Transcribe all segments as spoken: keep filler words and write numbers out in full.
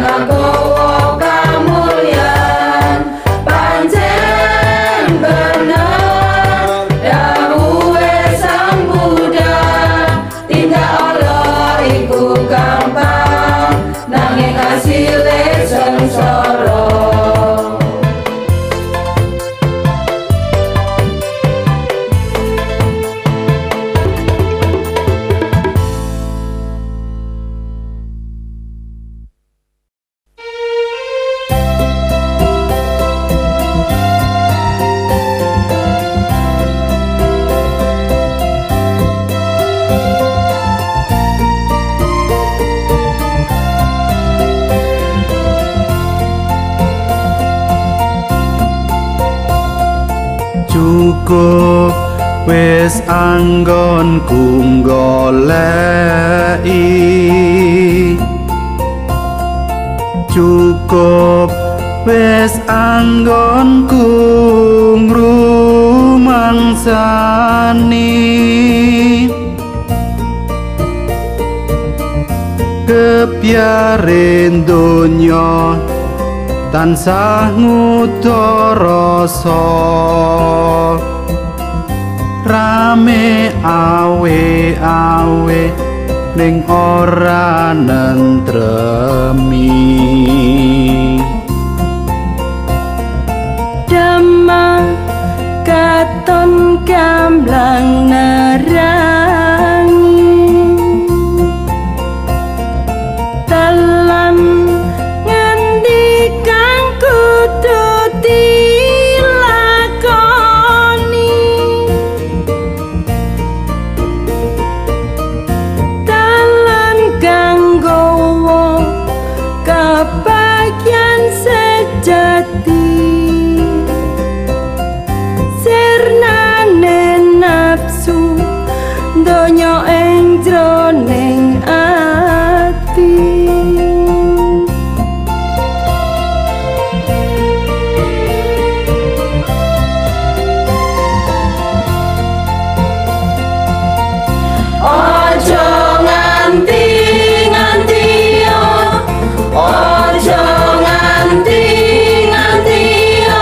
nggawa kamulyan pancen bener dawuhe Sang Buddha tindak ala iku gampang nanging asile sengsara. Cukup wis anggonku goleki, cukup wis anggonku ngrumangsani, kebiarin donya tansah ngudara rasa rame awe-awe ning ora nentremi. Dhamma katon gamblang nerangi dalam donya ing jroning ati. Aja nganti nganti yo, aja nganti nganti yo,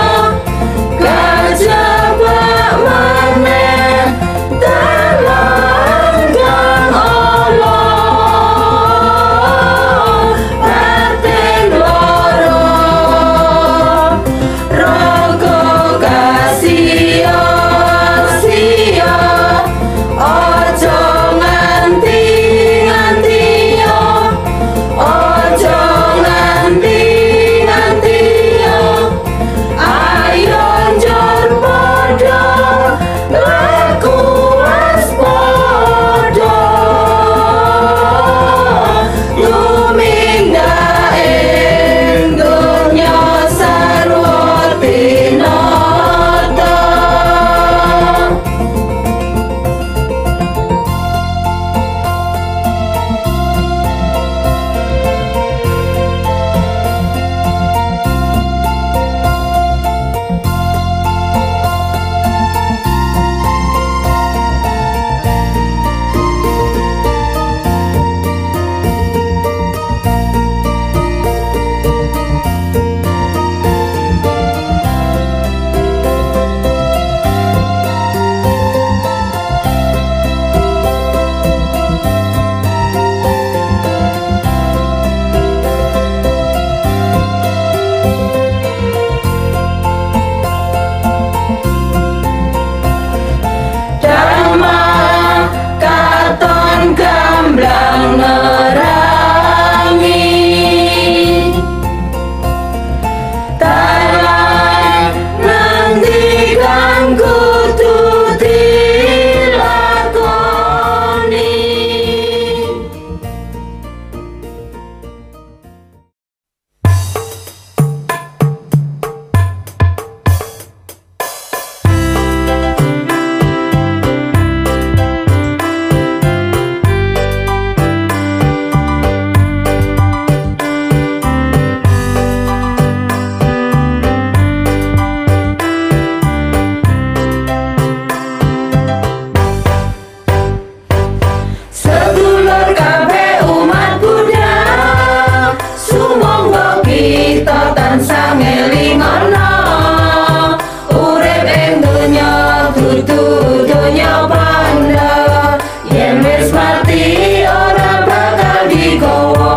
tansah ngelingono urip ing donya dudu donya panda yen wis mati ora bakal digawa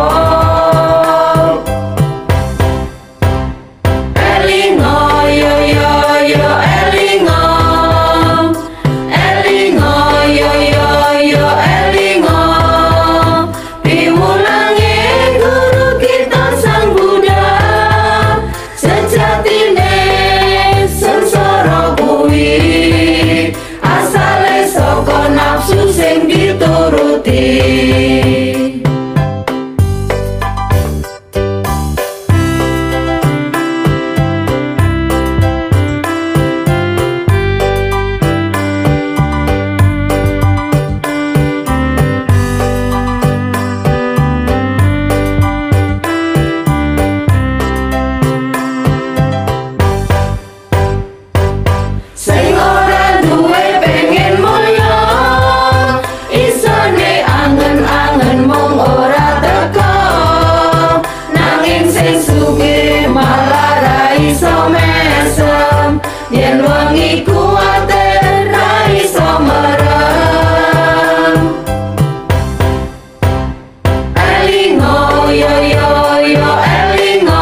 elingo yo yo yo elingo elingo yo yo yo elingo piwulange guru kita sang Buddha sejatine sengsara kuwi asale saka nafsu sing dituruti sing ora duwe pengen mulya isone angen-angen mung ora teko nanging sing sugih malah ra iso mesem yen wengi kuwate ra iso merem elingo yo yo yo elingo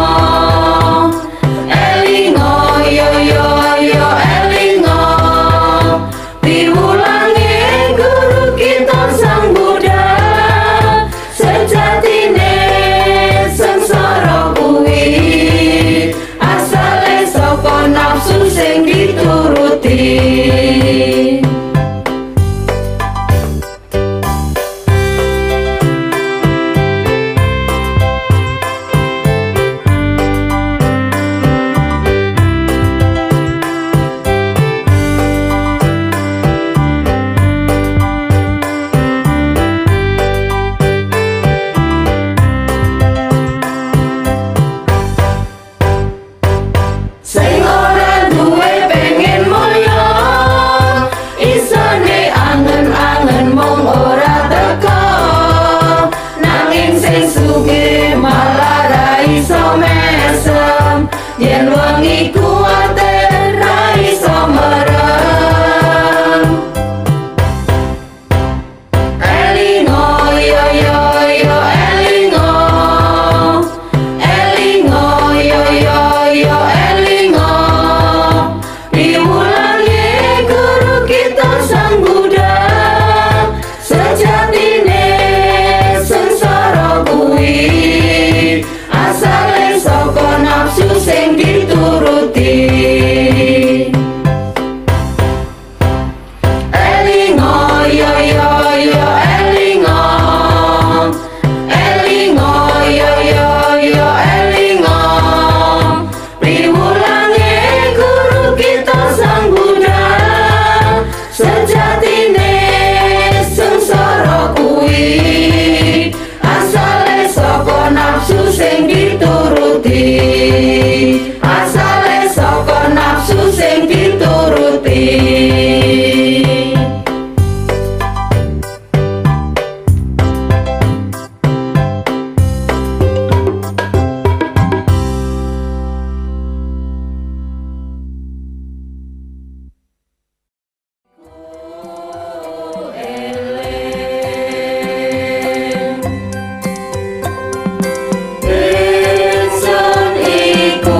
elingo yo yo yo elingo piwulange guru kita sang Buddha sejatine sengsara kuwi asale saka nafsu sing dituruti sing ora duwe pengen mulya isone angen-angen mung ora teko nanging sing sugih malah ra iso mesem yen wengi kuwate ra iso merem elingo yo yo yo elingo elingo yo yo yo elingo piwulange guru kita sang Buddha sejatine sengsara kuwi asale saka nafsu sing dituruti elingo yo yo yo elingo elingo yo yo yo elingo piwulange guru kita sang Buddha sejatine sengsara kuwi asale saka nafsu sing dituruti asale saka nafsu sing dituruti Ingsun iku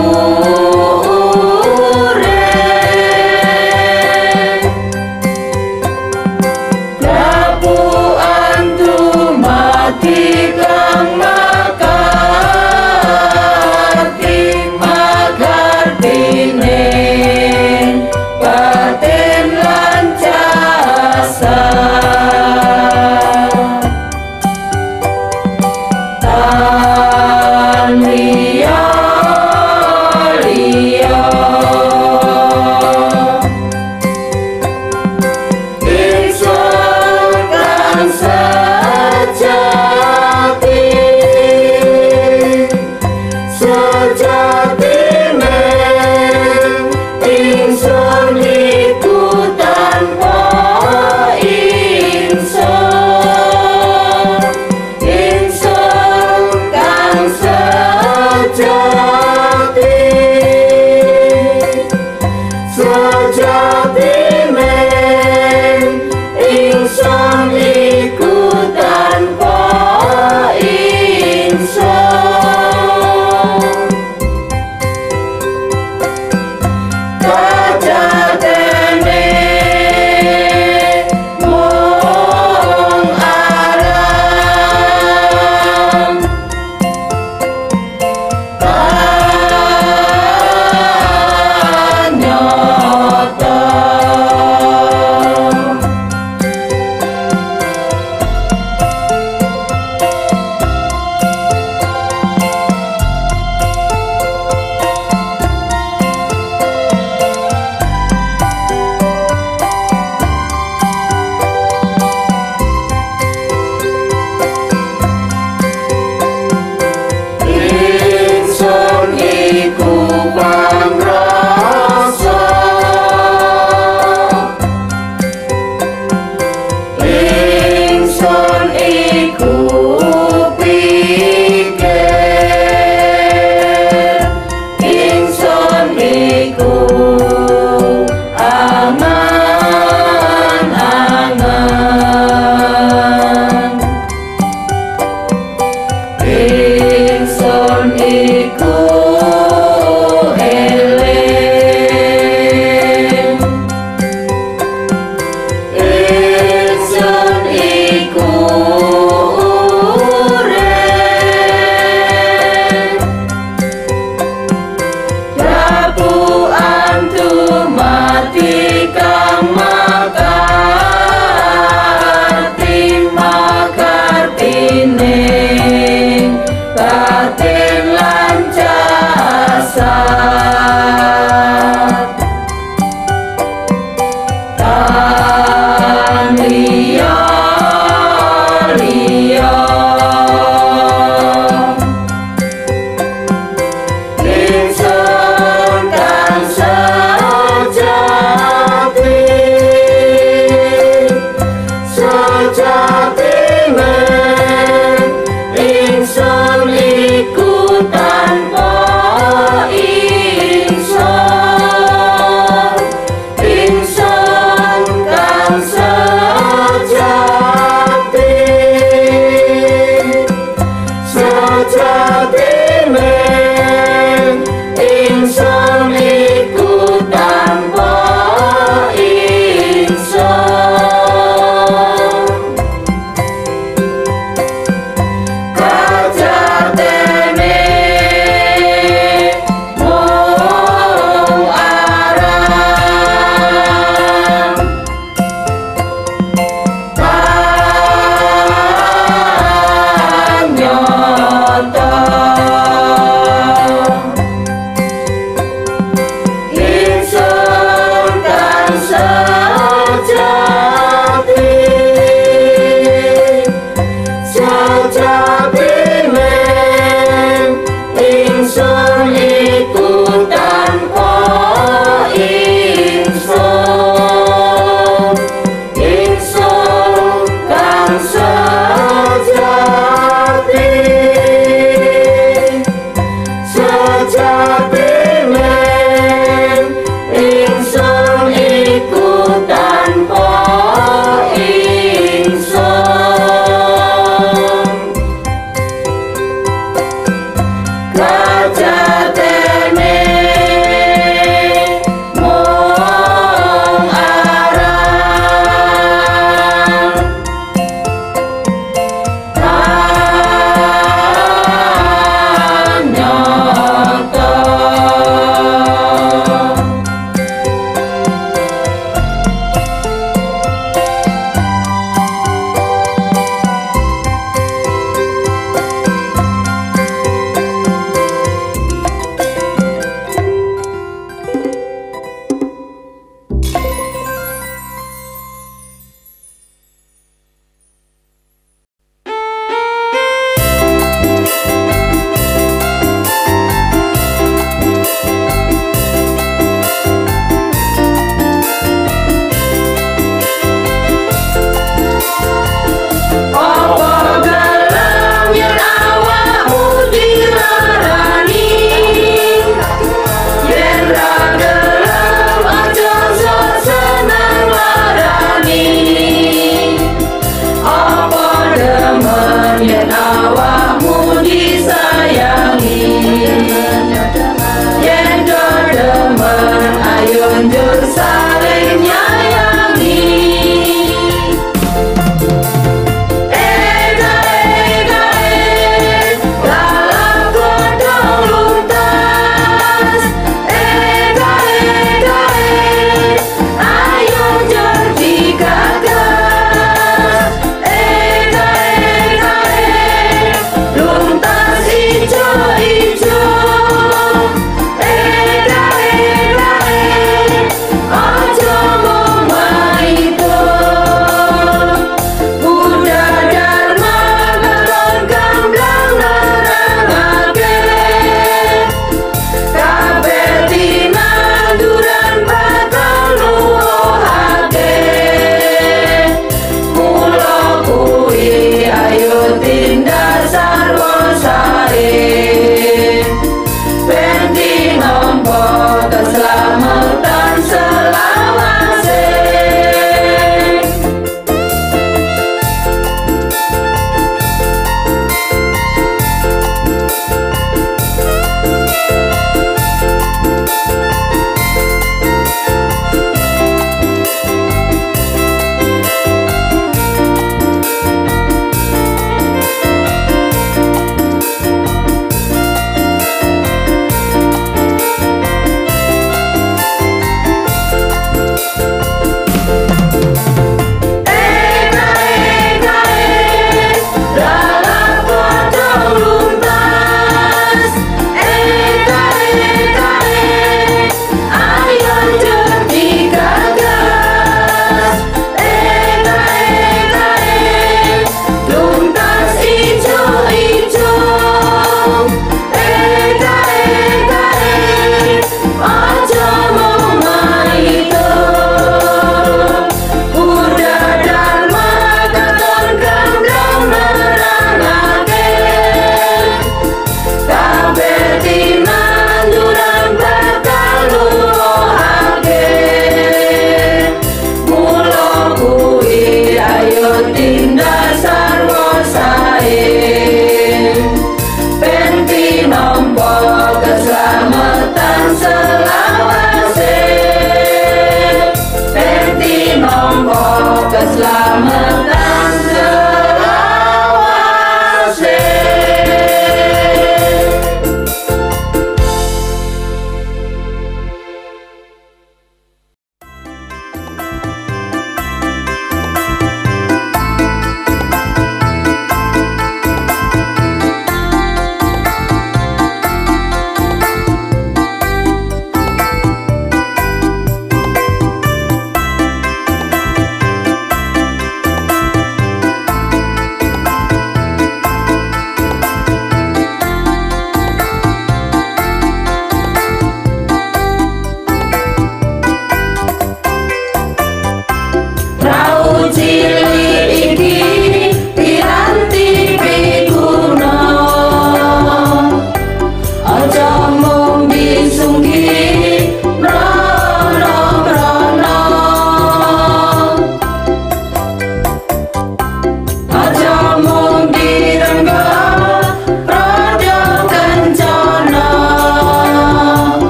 sejati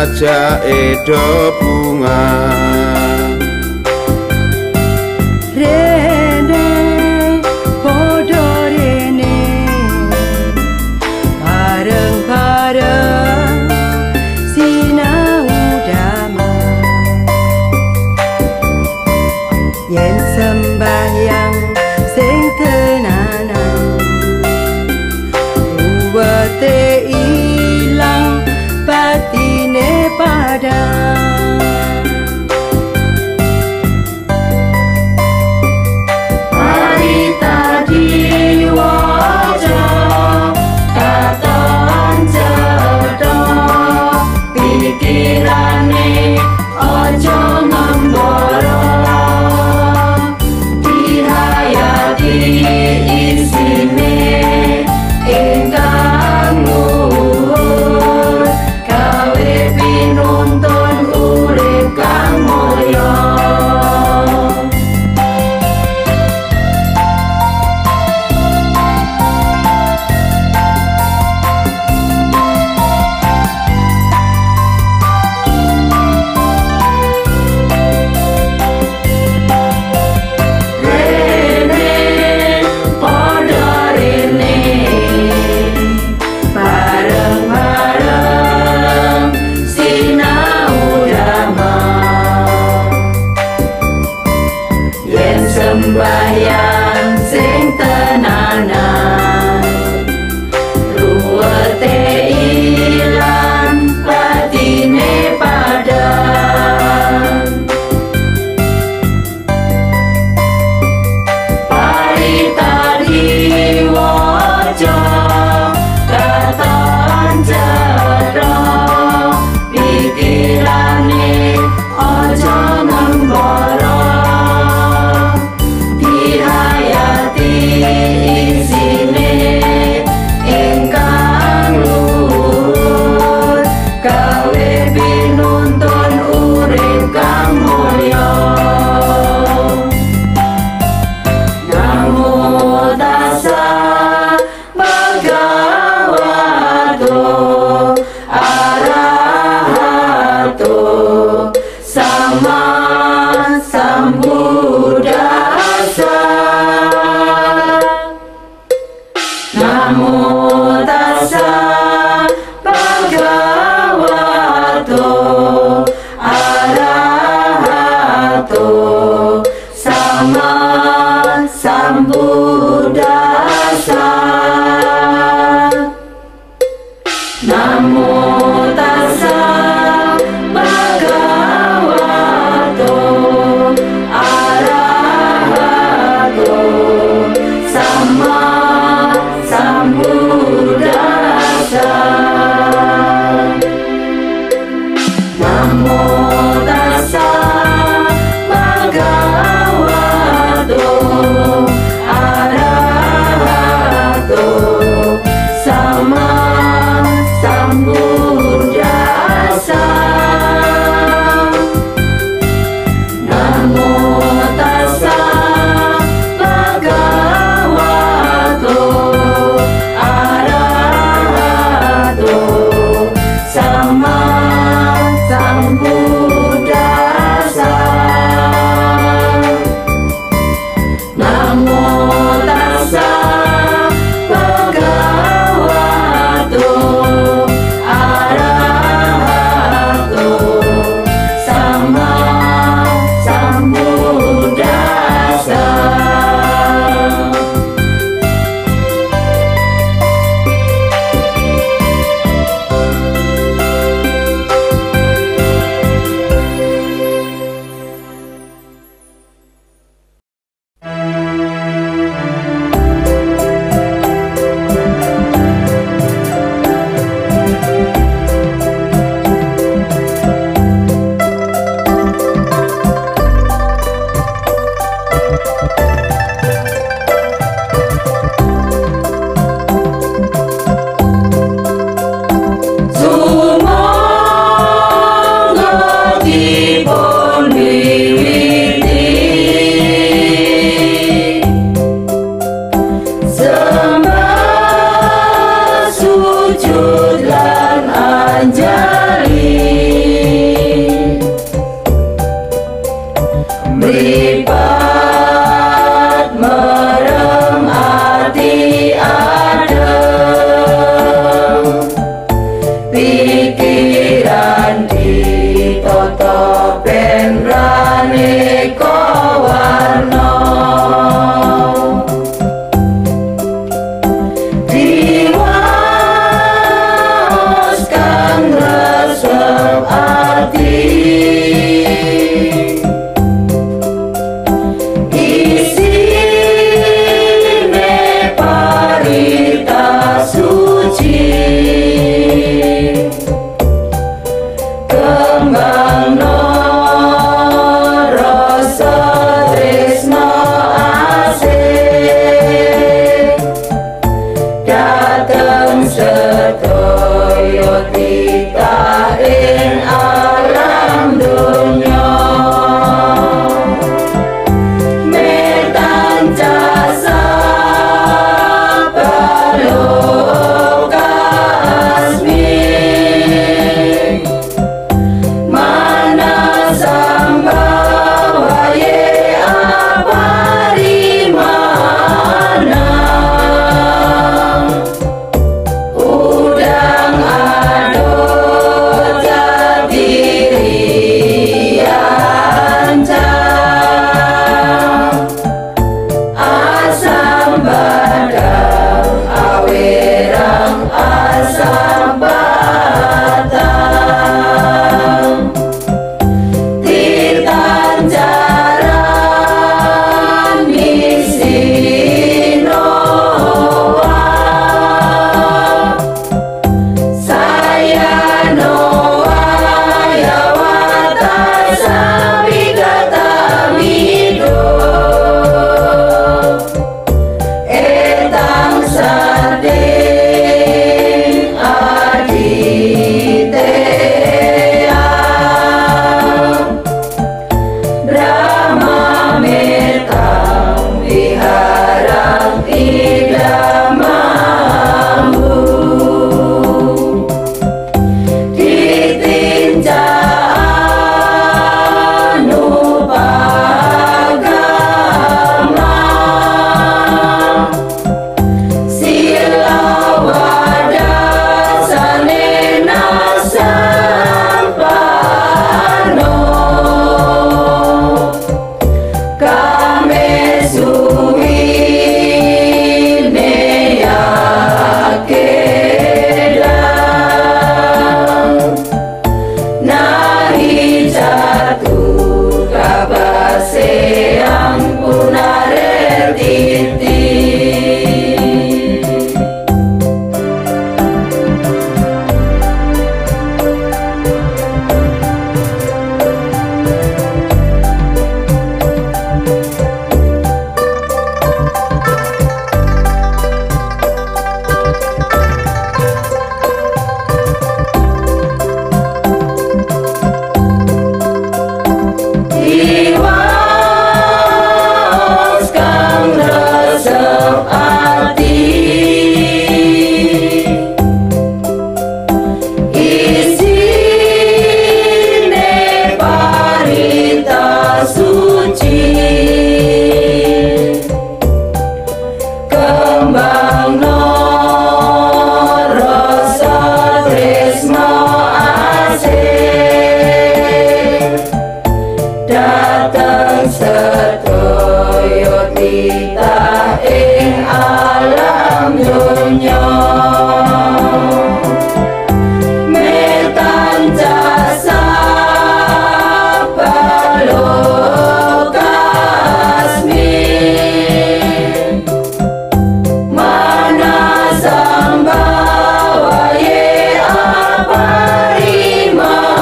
ajake do bunga. Rene podo rene bareng-bareng sinau damai. Yen sembahyang sing tenanan uwete ilang batine padang. Mari tadi waja katon cedha pikirane ojo ngembara. Dihayati isine ingkang luhur gawe pinuntun urip kang mulya. Sembahyang sing tenanan ruwete ilang batine padang. Paritadi waja katon cedha pikirane ojo ngembara. Isine ingkang luhur gawe pinuntun urip kang mulya. Namo tassa bhagavato arahato sama sambuddhassa. Namo tassa bhagavato arahato sama sambuddhassa. Namo tassa bhagavato arahato sama sambuddhassa. kasih datang sedaya titah ing alam dunya metan jasa balokasmi mana sambawaye aparima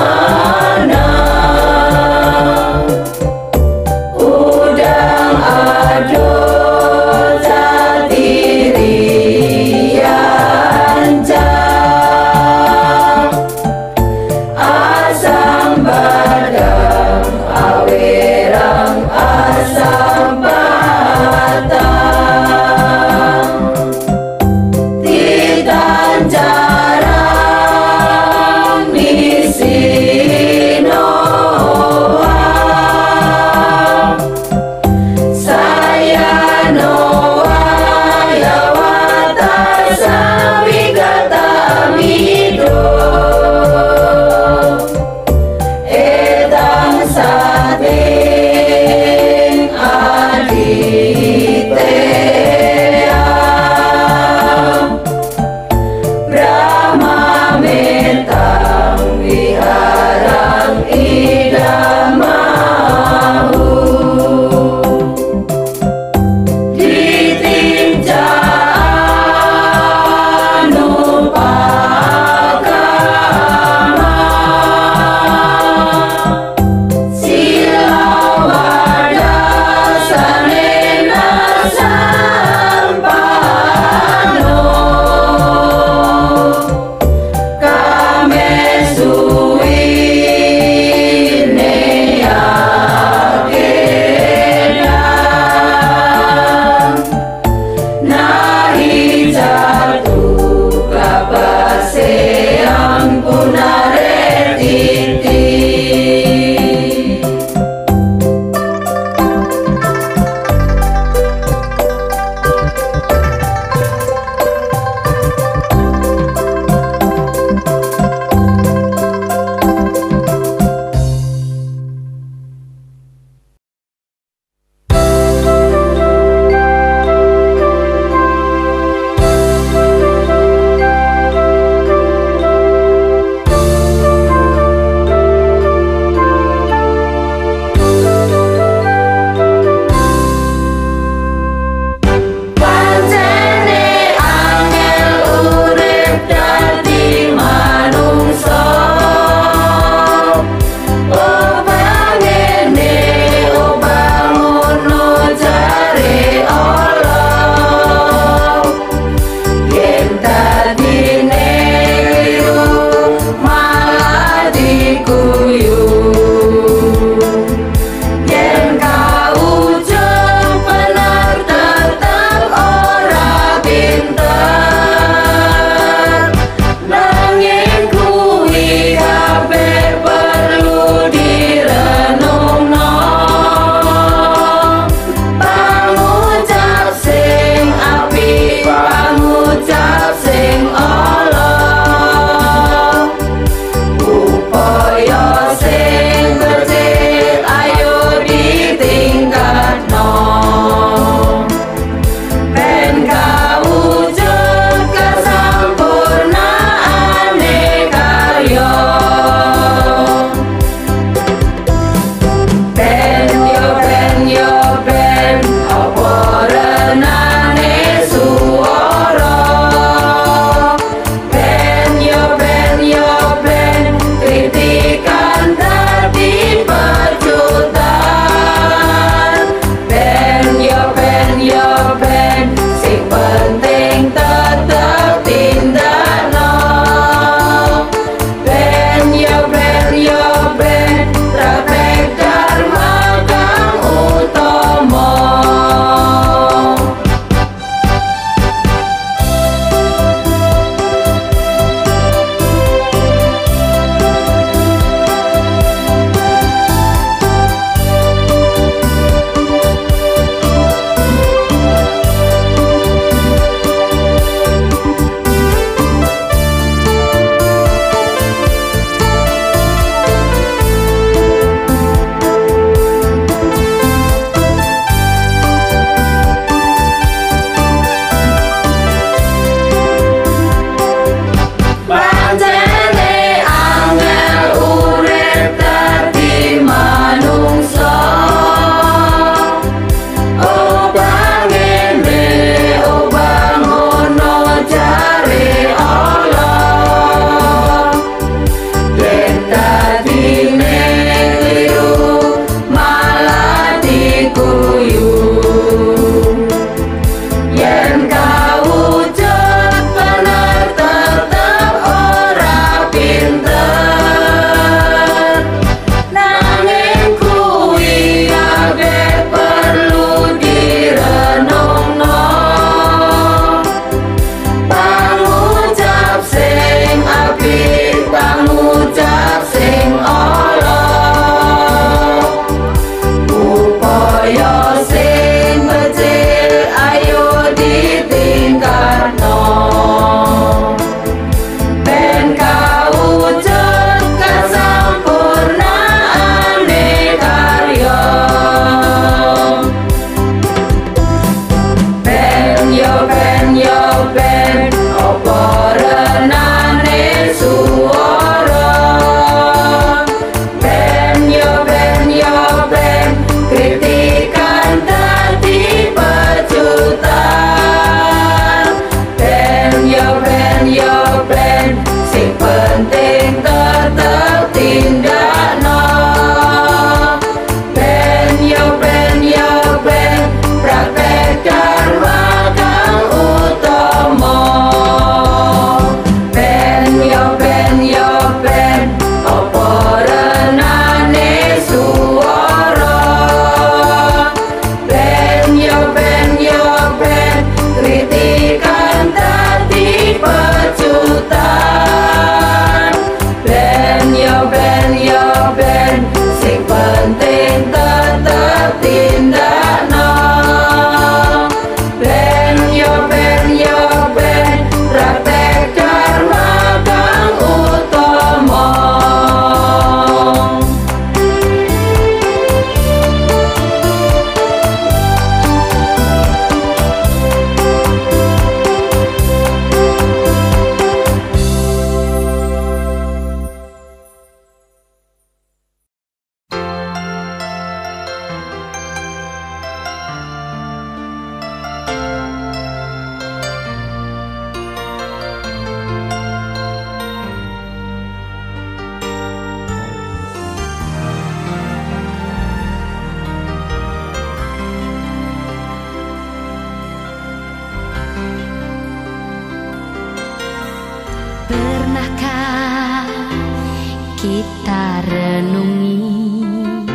kita renungi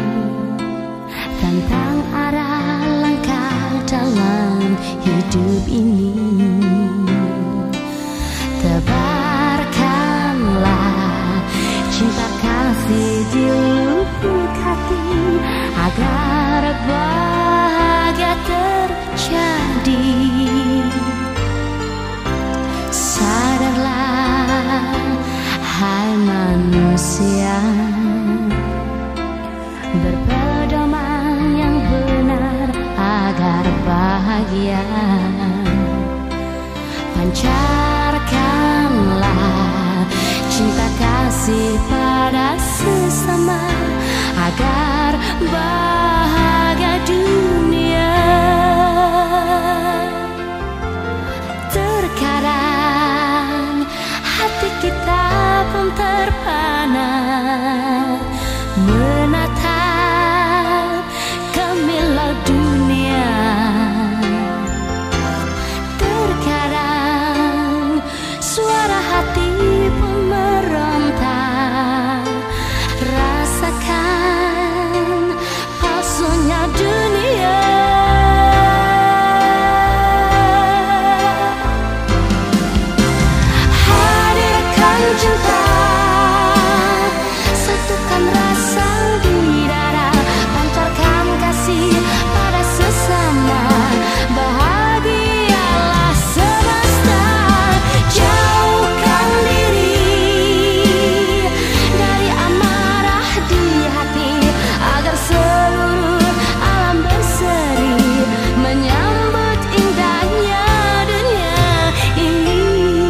tentang arah langkah dalam hidup ini. Tebarkanlah cinta kasih di lubuk hati agar bahagia terjadi. Sadarlah hai manusia, berpedoman yang benar agar bahagia. Pancarkanlah cinta kasih pada sesama agar bahagia dunia. Terkadang hati kita pun terpana menatap gemilau dunia. Terkadang suara hati pun meronta, rasakan palsunya dunia. Hadirkan cinta, satukan rasa di dada, pancarkan kasih pada sesama, bahagialah semesta. Jauhkan diri dari amarah di hati agar seluruh alam berseri menyambut indahnya dunia ini.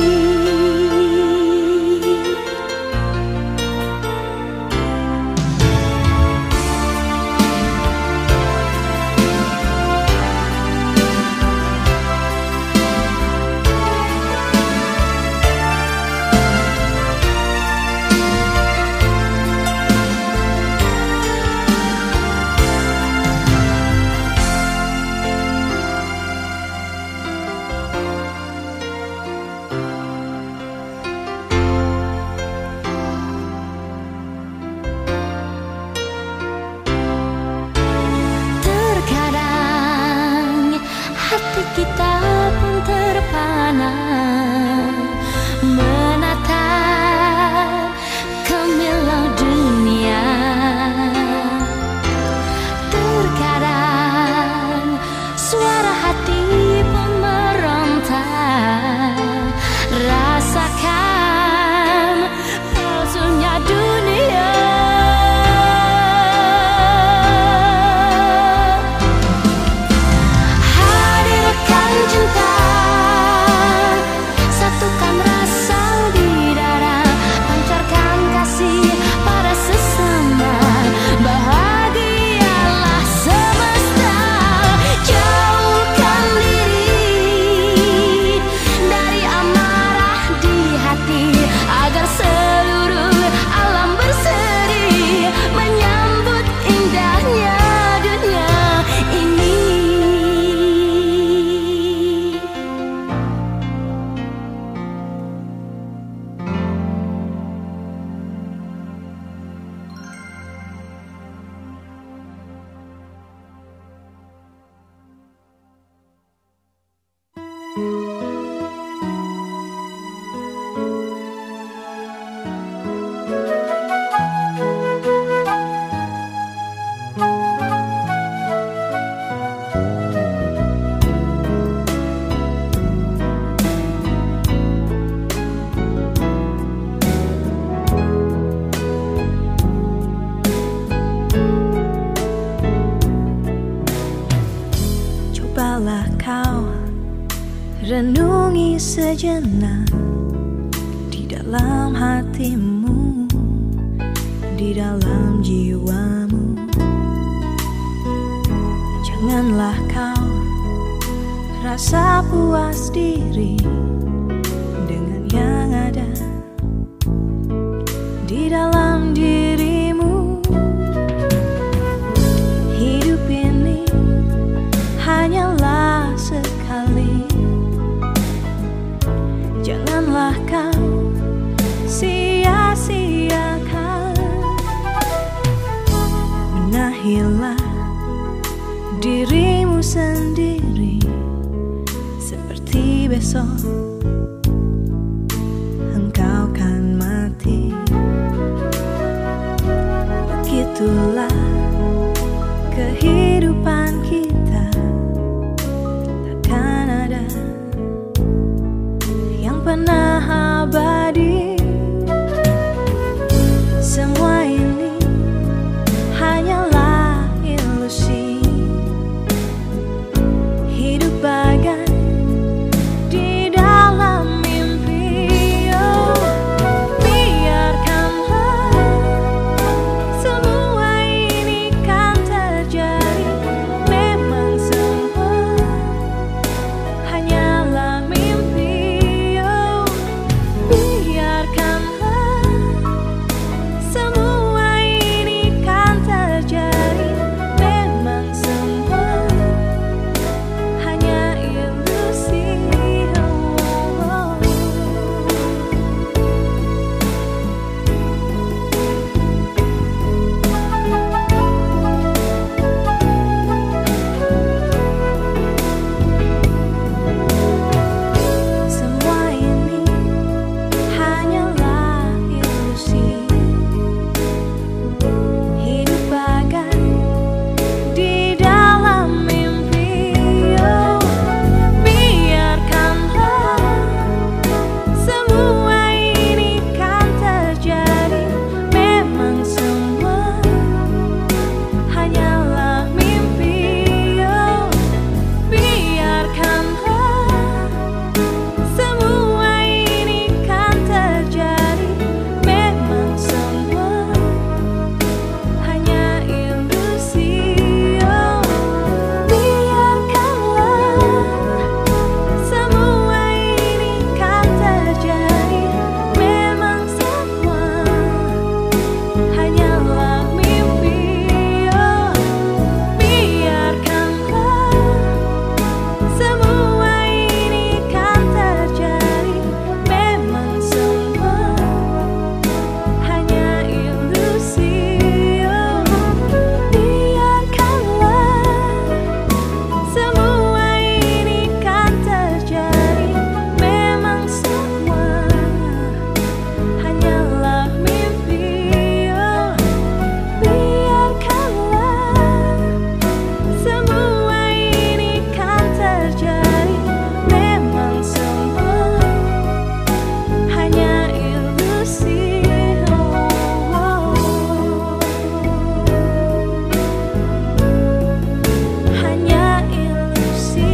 Terkadang hati kita pun terpana menatap gemilau dunia. Terkadang suara hati pun meronta, rasakan palsunya dunia. Hadirkan cinta, satukan rasa di dada, pancarkan kasih pada sesama, bahagialah semesta. Jauhkan diri dari amarah di hati agar seluruh alam berseri menyambut indahnya dunia ini. Cobalah kau renungi sejenak di dalam hatimu, di dalam jiwamu. Janganlah kau rasa puas diri dengan yang ada di dalam dirimu. Hidup ini hanyalah sekali. Janganlah kau sia-siakan besok engkau kan mati. Begitulah kehidupan kita, takkan ada yang pernah abadi. Semua ini hanyalah ilusi. Hidup bagai di dalam mimpi. Oh, biarkanlah semua ini kan terjadi. Memang semua hanyalah mimpi. Oh, biarkanlah semua ini kan terjadi. Memang semua hanya ilusi. Oh, oh. Semua ini hanyalah ilusi. Hidup bagai di dalam mimpi. Oh, biarkanlah semua ini kan terjadi. Memang semua hanyalah mimpi. Oh, biarkanlah semua ini kan terjadi. Memang semua hanya ilusi. Oh, biarkanlah semua ini kan terjadi. Memang semua hanyalah mimpi. Oh, biarkanlah semua ini kan terjadi. Memang semua hanya ilusi. Oh, biarkanlah semua ini kan terjadi. Memang semua hanyalah mimpi. Oh, biarkanlah semua ini kan terjadi. Memang semua hanya ilusi. Oh, oh. Hanya ilusi.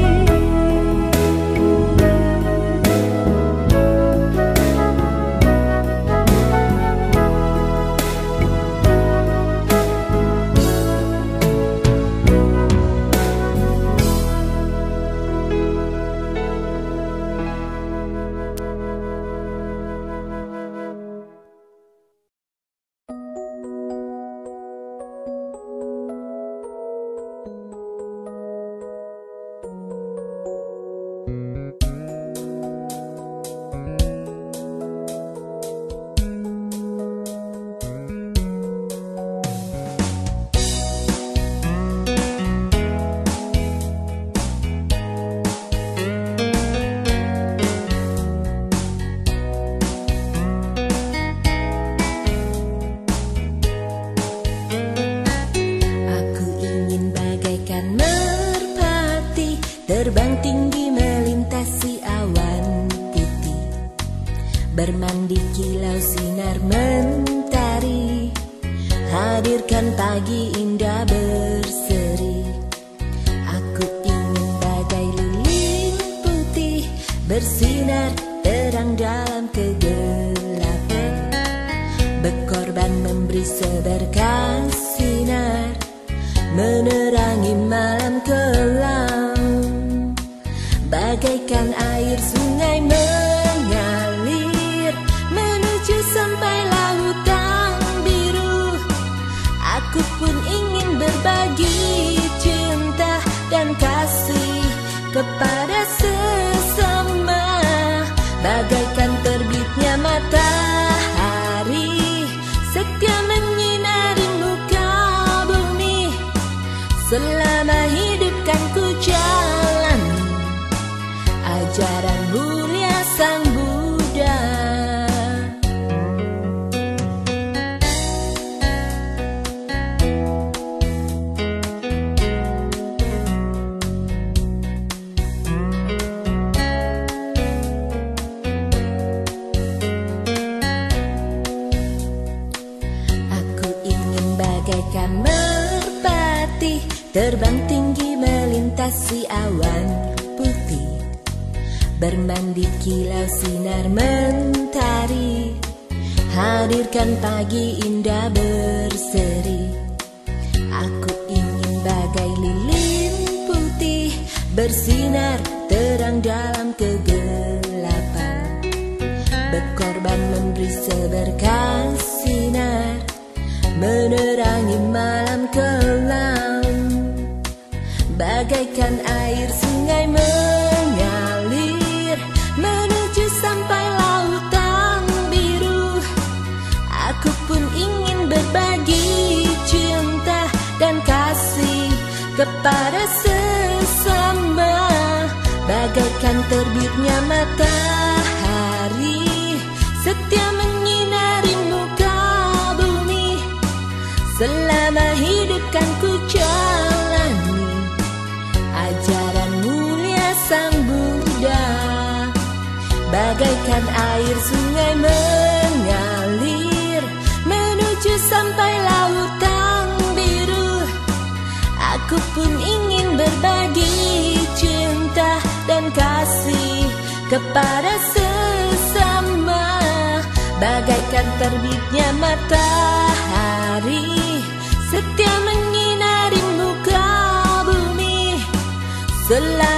Aku ingin bagaikan merpati, terbang tinggi melintasi awan putih, bermandi kilau sinar mentari, hadirkan pagi indah berseri. Aku ingin bagai lilin putih, bersinar terang dalam kegelapan, berkorban memberi seberkas sinar, menerangi malam kelam. Bagaikan air sungai mengalir menuju sampai lautan biru. Aku pun ingin berbagi cinta dan kasih kepada sesama, bagaikan terbitnya matahari, setia menyinari muka bumi. Selama hidup kan ku jalani ajaran mulia Sang Buddha. Aku ingin bagaikan merpati, terbang tinggi melintasi awan putih, bermandi kilau sinar mentari, hadirkan pagi indah berseri. Aku ingin bagai lilin putih, bersinar terang dalam kegelapan, berkorban memberi seberkas sinar, menerangi malam kelam. Bagaikan air sungai mengalir menuju sampai lautan biru, aku pun ingin berbagi cinta dan kasih kepada sesama. Bagaikan terbitnya matahari, setia menyinari muka bumi, selama hidup kan ku jalani ajaran mulia Sang Buddha. Bagaikan air sungai mengalir menuju sampai lautan biru, aku pun ingin berbagi cinta dan kasih kepada sesama. Bagaikan terbitnya matahari, setia menyinari muka bumi, selama